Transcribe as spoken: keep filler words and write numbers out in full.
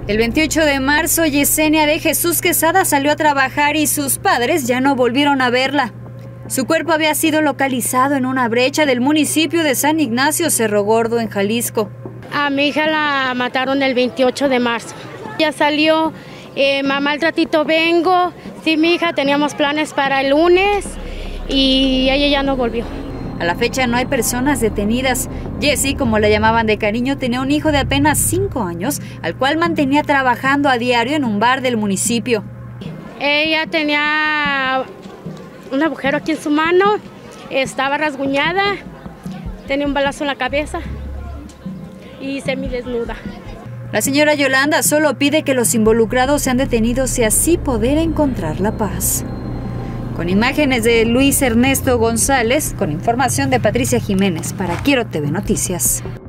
El veintiocho de marzo, Yesenia de Jesús Quesada salió a trabajar y sus padres ya no volvieron a verla. Su cuerpo había sido localizado en una brecha del municipio de San Ignacio, Cerro Gordo, en Jalisco. A mi hija la mataron el veintiocho de marzo. Ya salió, eh, mamá al ratito vengo. Sí, mi hija, teníamos planes para el lunes y ella ya no volvió. A la fecha no hay personas detenidas. Jessie, como la llamaban de cariño, tenía un hijo de apenas cinco años, al cual mantenía trabajando a diario en un bar del municipio. Ella tenía un agujero aquí en su mano, estaba rasguñada, tenía un balazo en la cabeza y semidesnuda. La señora Yolanda solo pide que los involucrados sean detenidos y así poder encontrar la paz. Con imágenes de Luis Ernesto González, con información de Patricia Jiménez para Quiero T V Noticias.